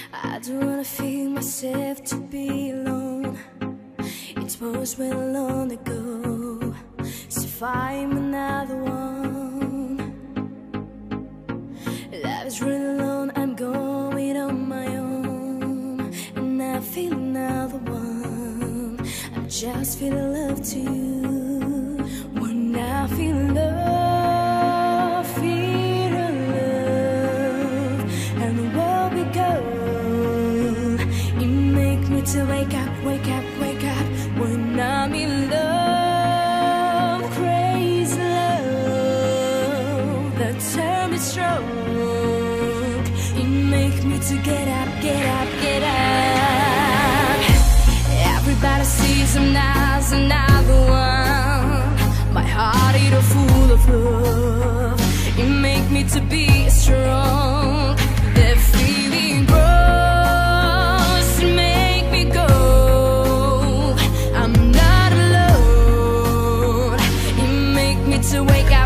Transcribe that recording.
I don't wanna feel myself to be alone. It was way long ago. So if I'm another one, life is really alone. I'm going on my own, and I feel another one. I'm just feeling love too. When I feel love, feel love, and the world we go. You make me to wake up, wake up, wake up. When I'm in love, crazy love, that turn me strong. You make me to get up, get up, get up. Everybody sees I'm now another one. My heart is full of love. You make me to be strong. The feeling grows to make me go. I'm not alone. You make me to wake up.